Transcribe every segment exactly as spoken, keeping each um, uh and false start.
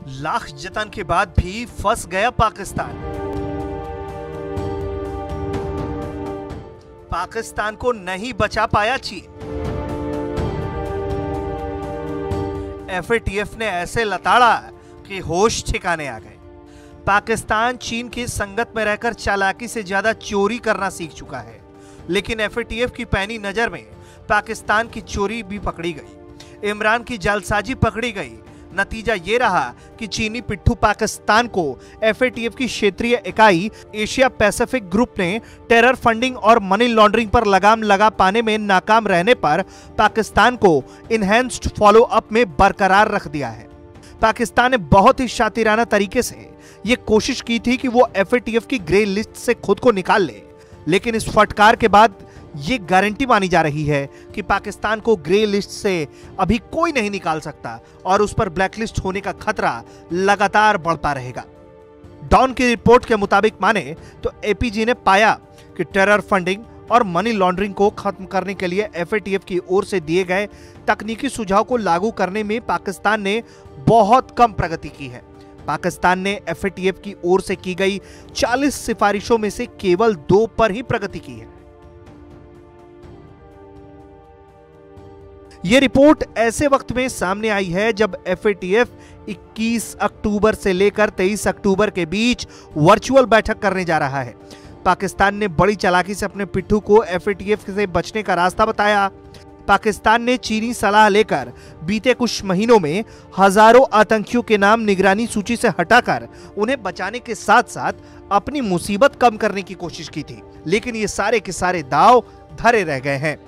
लाख जतन के बाद भी फंस गया पाकिस्तान। पाकिस्तान को नहीं बचा पाया चीन। एफ ए टी एफ ने ऐसे लताड़ा कि होश ठिकाने आ गए। पाकिस्तान चीन की संगत में रहकर चालाकी से ज्यादा चोरी करना सीख चुका है, लेकिन एफ ए टी एफ की पैनी नजर में पाकिस्तान की चोरी भी पकड़ी गई, इमरान की जालसाजी पकड़ी गई। नतीजा ये रहा कि चीनी पिट्ठू पाकिस्तान को एफ ए टी एफ की क्षेत्रीय इकाई एशिया पैसिफिक ग्रुप ने टेरर फंडिंग और मनी लॉन्ड्रिंग पर लगाम लगा पाने में नाकाम रहने पर पाकिस्तान को इनहैंस्ड फॉलो अप में बरकरार रख दिया है। पाकिस्तान ने बहुत ही शातिराना तरीके से ये कोशिश की थी कि वो एफ ए टी एफ की ग्रे लिस्ट से खुद को निकाल ले, लेकिन इस फटकार के बाद ये गारंटी मानी जा रही है कि पाकिस्तान को ग्रे लिस्ट से अभी कोई नहीं निकाल सकता और उस पर ब्लैकलिस्ट होने का खतरा लगातार बढ़ता रहेगा। डॉन की रिपोर्ट के मुताबिक माने तो ए पी जी ने पाया कि टेरर फंडिंग और मनी लॉन्ड्रिंग को खत्म करने के लिए एफ ए टी एफ की ओर से दिए गए तकनीकी सुझाव को लागू करने में पाकिस्तान ने बहुत कम प्रगति की है। पाकिस्तान ने एफ ए टी एफ की ओर से की गई चालीस सिफारिशों में से केवल दो पर ही प्रगति की है। यह रिपोर्ट ऐसे वक्त में सामने आई है जब एफ ए टी एफ इक्कीस अक्टूबर से लेकर तेईस अक्टूबर के बीच वर्चुअल बैठक करने जा रहा है। पाकिस्तान ने बड़ी चालाकी से अपने पिट्ठू को एफ ए टी एफ से बचने का रास्ता बताया। पाकिस्तान ने चीनी सलाह लेकर बीते कुछ महीनों में हजारों आतंकियों के नाम निगरानी सूची से हटाकर उन्हें बचाने के साथ साथ अपनी मुसीबत कम करने की कोशिश की थी, लेकिन ये सारे के सारे दांव धरे रह गए हैं।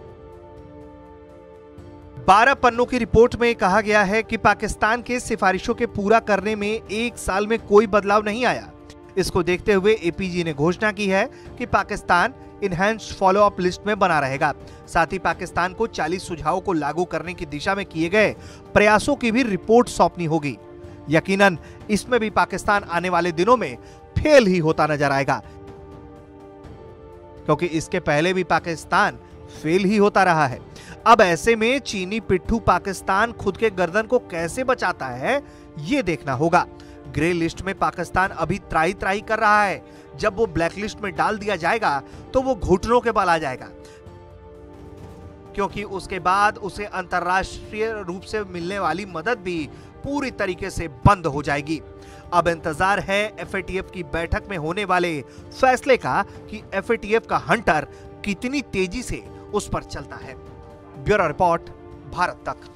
बारह पन्नों की रिपोर्ट में कहा गया है कि पाकिस्तान के सिफारिशों के पूरा करने में एक साल में कोई बदलाव नहीं आया। इसको देखते हुए ए पी जी ने घोषणा की है कि Pakistan enhanced follow up list में बना रहेगा। साथ ही पाकिस्तान को चालीस सुझावों को लागू करने की दिशा में किए गए प्रयासों की भी रिपोर्ट सौंपनी होगी। यकीनन इसमें भी पाकिस्तान आने वाले दिनों में फेल ही होता नजर आएगा, क्योंकि इसके पहले भी पाकिस्तान फेल ही होता रहा है। अब ऐसे में चीनी पिट्ठू पाकिस्तान खुद के गर्दन को कैसे बचाता है, ये देखना होगा। ग्रे लिस्ट में पाकिस्तान अभी त्राही त्राही कर रहा है। जब वो ब्लैक लिस्ट में डाल दिया जाएगा तो वो घुटनों के बल आ जाएगा, क्योंकि उसके बाद उसे अंतरराष्ट्रीय रूप से मिलने वाली मदद भी पूरी तरीके से बंद हो जाएगी। अब इंतजार है एफ ए टी एफ की बैठक में होने वाले फैसले का कि एफ ए टी एफ का हंटर कितनी तेजी से उस पर चलता है। ब्यूरो रिपोर्ट, भारत तक।